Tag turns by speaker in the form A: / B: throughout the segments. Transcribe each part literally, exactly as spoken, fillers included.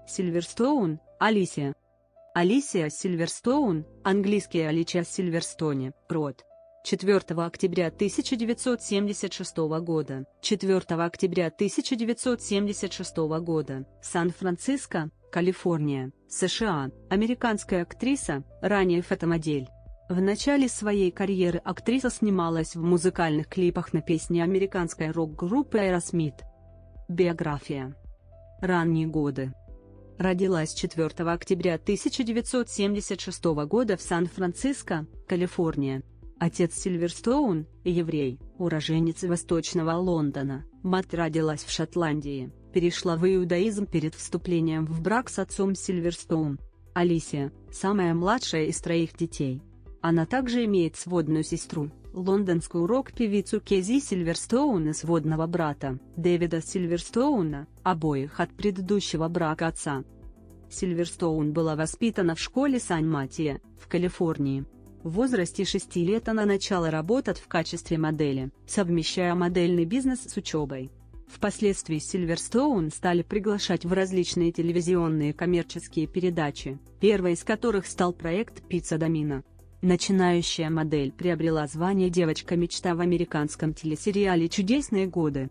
A: Сильверстоун, Алисия. Алисия Сильверстоун, английский Аличия Сильверстоне, род. четвёртого октября тысяча девятьсот семьдесят шестого года. четвёртого октября тысяча девятьсот семьдесят шестого года. Сан-Франциско, Калифорния, США. Американская актриса, ранее фотомодель. В начале своей карьеры актриса снималась в музыкальных клипах на песни американской рок-группы Aerosmith. Биография. Ранние годы. Родилась четвёртого октября тысяча девятьсот семьдесят шестого года в Сан-Франциско, Калифорния. Отец Сильверстоун – еврей, уроженец Восточного Лондона. Мать родилась в Шотландии, перешла в иудаизм перед вступлением в брак с отцом Сильверстоун. Алисия – самая младшая из троих детей. Она также имеет сводную сестру, лондонскую рок-певицу Кези Сильверстоун и сводного брата, Дэвида Сильверстоуна, обоих от предыдущего брака отца. Сильверстоун была воспитана в школе Сан-Матиа, в Калифорнии. В возрасте шести лет она начала работать в качестве модели, совмещая модельный бизнес с учебой. Впоследствии Сильверстоун стали приглашать в различные телевизионные коммерческие передачи, первой из которых стал проект «Пицца Домино». Начинающая модель приобрела звание «Девочка-мечта» в американском телесериале «Чудесные годы».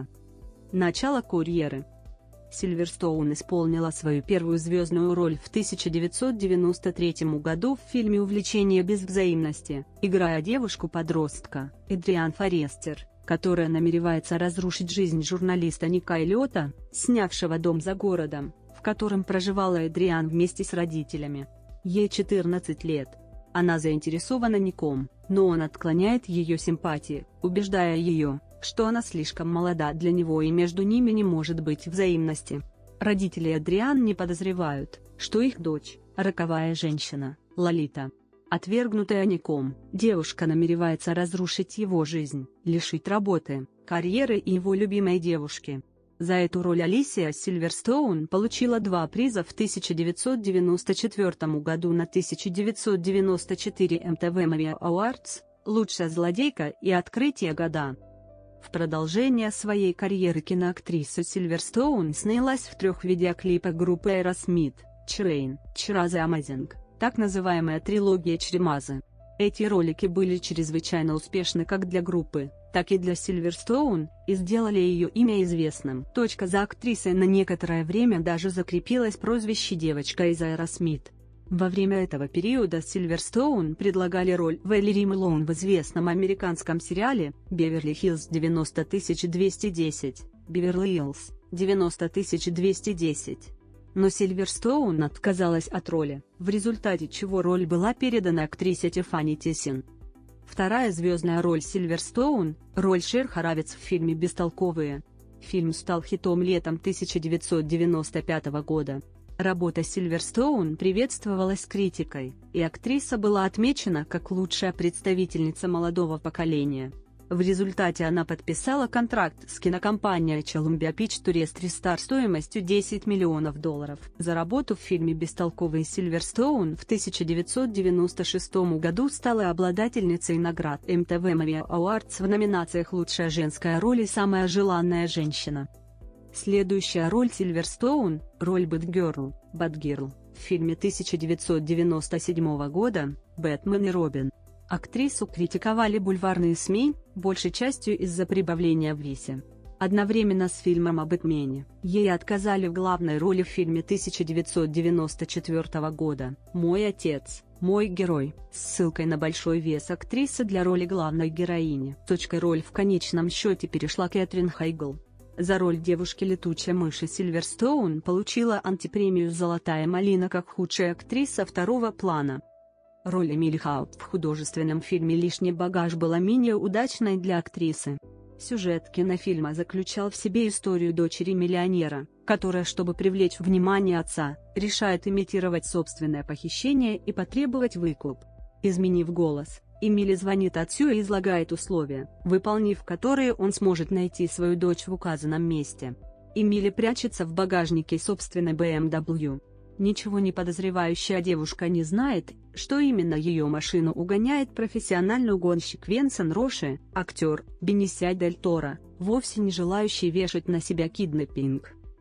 A: Начало карьеры. Сильверстоун исполнила свою первую звездную роль в тысяча девятьсот девяносто третьем году в фильме «Увлечение без взаимности», играя девушку-подростка, Эдриан Форестер, которая намеревается разрушить жизнь журналиста Ника Эллиота, снявшего дом за городом, в котором проживала Эдриан вместе с родителями. Ей четырнадцать лет. Она заинтересована Ником, но он отклоняет ее симпатии, убеждая ее, что она слишком молода для него и между ними не может быть взаимности. Родители Эдриан не подозревают, что их дочь – роковая женщина, Лолита. Отвергнутая Ником, девушка намеревается разрушить его жизнь, лишить работы, карьеры и его любимой девушки. За эту роль Алисия Сильверстоун получила два приза в тысяча девятьсот девяносто четвёртом году на тысяча девятьсот девяносто четыре эм ти ви Movie Awards, «Лучшая злодейка» и «Открытие года». В продолжение своей карьеры киноактриса Сильверстоун снялась в трех видеоклипах группы Aerosmith: «Train», «Chiraza Amazing», так называемая трилогия Чримазы. Эти ролики были чрезвычайно успешны как для группы, так и для Сильверстоун, и сделали ее имя известным. За актрисой на некоторое время даже закрепилось прозвище «девочка из Aerosmith». Во время этого периода Сильверстоун предлагали роль Валери Мэлоун в известном американском сериале «Беверли-Хиллз девяносто тысяч двести десять», «Беверли-Хиллз девяносто тысяч двести десять». Но Сильверстоун отказалась от роли, в результате чего роль была передана актрисе Тиффани Тессин. Вторая звездная роль Сильверстоун – роль Шер Хоровиц в фильме «Бестолковые». Фильм стал хитом летом тысяча девятьсот девяносто пятого года. Работа Сильверстоун приветствовалась критикой, и актриса была отмечена как лучшая представительница молодого поколения. В результате она подписала контракт с кинокомпанией Columbia Pictures Star стоимостью десять миллионов долларов за работу в фильме «Бестолковые». Сильверстоун в тысяча девятьсот девяносто шестом году стала обладательницей наград эм ти ви Movie Awards в номинациях «Лучшая женская роль» и «Самая желанная женщина». Следующая роль Сильверстоун – роль Бэтгерл, Бэтгерл, в фильме тысяча девятьсот девяносто седьмого года «Бэтмен и Робин». Актрису критиковали бульварные СМИ, большей частью из-за прибавления в весе. Одновременно с фильмом о Бэтмене, ей отказали в главной роли в фильме тысяча девятьсот девяносто четвёртого года «Мой отец, мой герой», с ссылкой на большой вес актрисы для роли главной героини. Роль в конечном счете перешла Кэтрин Хайгл. За роль девушки-летучей мыши Сильверстоун получила антипремию «Золотая малина» как худшая актриса второго плана. Роль Эмили Хаут в художественном фильме «Лишний багаж» была менее удачной для актрисы. Сюжет кинофильма заключал в себе историю дочери миллионера, которая, чтобы привлечь внимание отца, решает имитировать собственное похищение и потребовать выкуп. Изменив голос, Эмили звонит отцу и излагает условия, выполнив которые он сможет найти свою дочь в указанном месте. Эмили прячется в багажнике собственной бэ эм дабл ю. Ничего не подозревающая девушка не знает, что именно ее машину угоняет профессиональный угонщик Венсан Роши, актер Бенисио дель Торо, вовсе не желающий вешать на себя киднеппинг.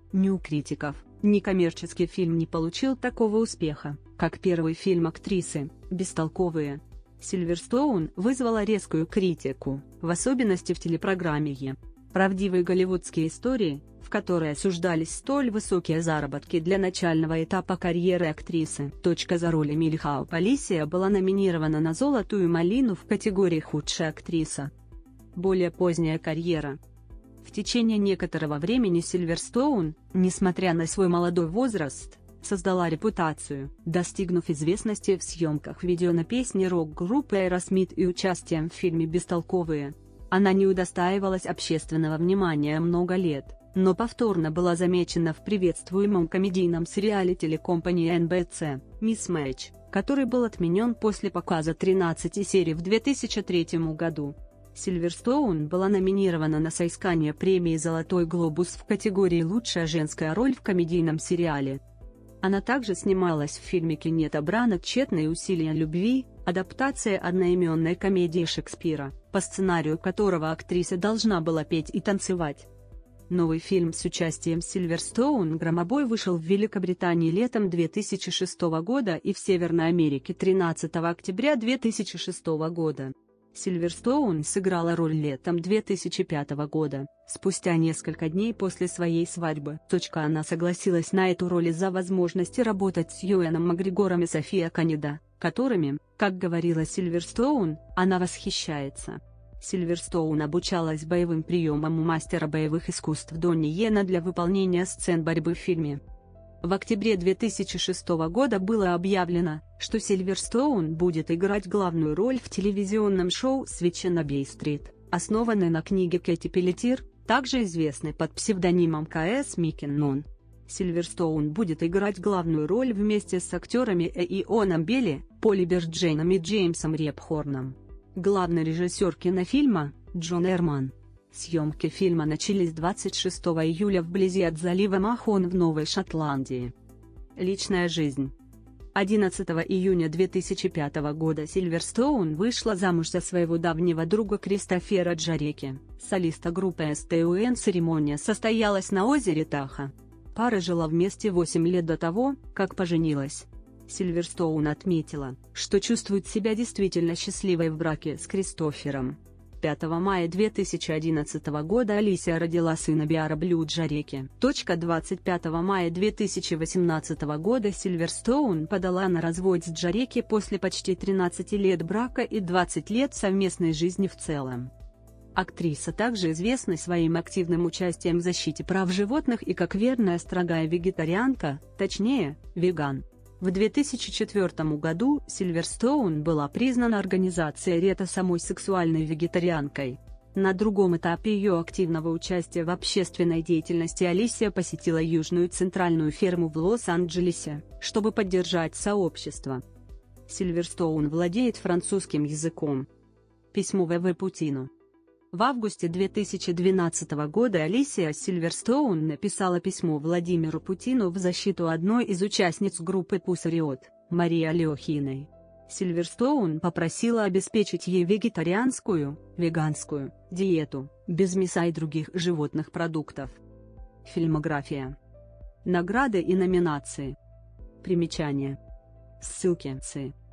A: Ни у критиков, ни коммерческий фильм не получил такого успеха, как первый фильм актрисы «Бестолковые». Сильверстоун вызвала резкую критику, в особенности в телепрограмме «Е». Правдивые голливудские истории, в которой осуждались столь высокие заработки для начального этапа карьеры актрисы. За роль Эмили Хауп Алисия была номинирована на «Золотую малину» в категории «Худшая актриса». Более поздняя карьера. В течение некоторого времени Сильверстоун, несмотря на свой молодой возраст, создала репутацию, достигнув известности в съемках видео на песни рок-группы Aerosmith и участием в фильме «Бестолковые». Она не удостаивалась общественного внимания много лет, но повторно была замечена в приветствуемом комедийном сериале телекомпании эн би си «Мисс Мэч», который был отменен после показа тринадцати серий в две тысячи третьем году. Сильверстоун была номинирована на соискание премии «Золотой глобус» в категории «Лучшая женская роль в комедийном сериале». Она также снималась в фильме Кеннета Брана «Тщетные усилия любви», адаптация одноименной комедии Шекспира, по сценарию которого актриса должна была петь и танцевать. Новый фильм с участием Сильверстоун «Громобой» вышел в Великобритании летом две тысячи шестого года и в Северной Америке тринадцатого октября две тысячи шестого года. Сильверстоун сыграла роль летом две тысячи пятого года, спустя несколько дней после своей свадьбы. Она согласилась на эту роль из-за возможности работать с Юэном Макгрегором и София Канеда, которыми, как говорила Сильверстоун, она восхищается. Сильверстоун обучалась боевым приемам у мастера боевых искусств Донни Йена для выполнения сцен борьбы в фильме. В октябре две тысячи шестого года было объявлено, что Сильверстоун будет играть главную роль в телевизионном шоу «Свечи на Бей-стрит», основанной на книге Кэти Пеллетир, также известной под псевдонимом К С Маккинон. Сильверстоун будет играть главную роль вместе с актерами Эйоном Белли, Поли Берджейном и Джеймсом Репхорном. Главный режиссер кинофильма – Джон Эрман. Съемки фильма начались двадцать шестого июля вблизи от залива Махон в Новой Шотландии. Личная жизнь. одиннадцатого июня две тысячи пятого года Сильверстоун вышла замуж за своего давнего друга Кристофера Джареки, солиста группы эс тэ у эн. Церемония состоялась на озере Таха. Пара жила вместе восемь лет до того, как поженилась. Сильверстоун отметила, что чувствует себя действительно счастливой в браке с Кристофером. пятого мая две тысячи одиннадцатого года Алисия родила сына Биара Блю Джареки. двадцать пятого мая две тысячи восемнадцатого года Сильверстоун подала на развод с Джареки после почти тринадцати лет брака и двадцати лет совместной жизни в целом. Актриса также известна своим активным участием в защите прав животных и как верная строгая вегетарианка, точнее, веган. В две тысячи четвёртом году Сильверстоун была признана организацией Рета самой сексуальной вегетарианкой. На другом этапе ее активного участия в общественной деятельности Алисия посетила южную центральную ферму в Лос-Анджелесе, чтобы поддержать сообщество. Сильверстоун владеет французским языком. Письмо вэ вэ Путину. В августе две тысячи двенадцатого года Алисия Сильверстоун написала письмо Владимиру Путину в защиту одной из участниц группы Pussy Riot, Марии Алехиной. Сильверстоун попросила обеспечить ей вегетарианскую, веганскую, диету, без мяса и других животных продуктов. Фильмография. Награды и номинации. Примечания. Ссылки. Ц.